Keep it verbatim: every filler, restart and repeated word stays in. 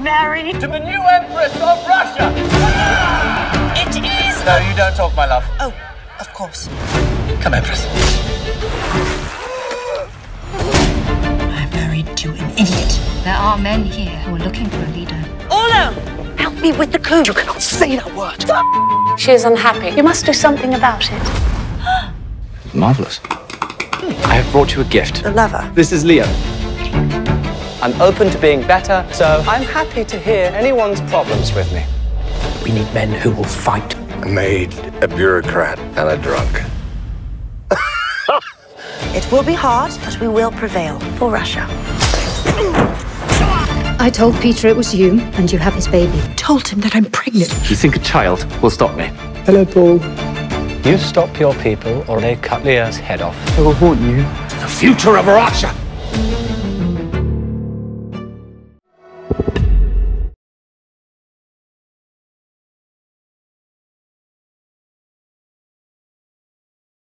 married to the new Empress of Russia! It is... No, you don't talk, my love. Oh, of course. Come, Empress. I'm married to an idiot. There are men here who are looking for a leader. Orlo! Help me with the coup. You cannot say that word. She is unhappy. You must do something about it. Marvellous. I have brought you a gift. The lover. This is Leo. I'm open to being better, so I'm happy to hear anyone's problems with me. We need men who will fight. A maid, a bureaucrat, and a drunk. It will be hard, but we will prevail for Russia. I told Peter it was you, and you have his baby. Told him that I'm pregnant. You think a child will stop me? Hello, Paul. You stop your people, or they cut Leo's head off. I will haunt you. The future of Russia